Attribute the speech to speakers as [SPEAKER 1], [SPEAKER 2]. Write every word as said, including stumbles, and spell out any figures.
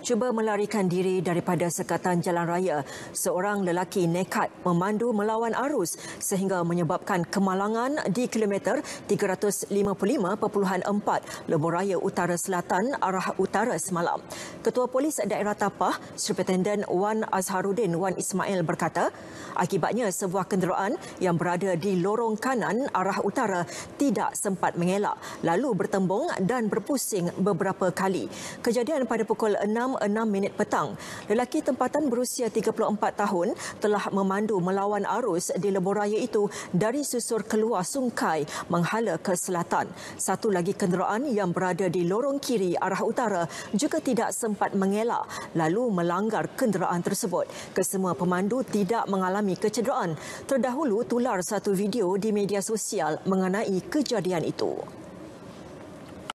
[SPEAKER 1] cuba melarikan diri daripada sekatan jalan raya. Seorang lelaki nekat memandu melawan arus sehingga menyebabkan kemalangan di kilometer tiga ratus lima puluh lima perpuluhan empat Lebuh Raya Utara Selatan arah utara semalam. Ketua Polis Daerah Tapah, Superintendent Wan Azharuddin Wan Ismail berkata, akibatnya sebuah kenderaan yang berada di lorong kanan arah utara tidak sempat mengelak lalu bertembung dan berpusing beberapa kali. Kejadian pada pukul enam enam minit petang. Lelaki tempatan berusia tiga puluh empat tahun telah memandu melawan arus di lebuh raya itu dari susur keluar Sungkai menghala ke selatan. Satu lagi kenderaan yang berada di lorong kiri arah utara juga tidak sempat mengelak lalu melanggar kenderaan tersebut. Kesemua pemandu tidak mengalami kecederaan. Terdahulu tular satu video di media sosial mengenai kejadian itu.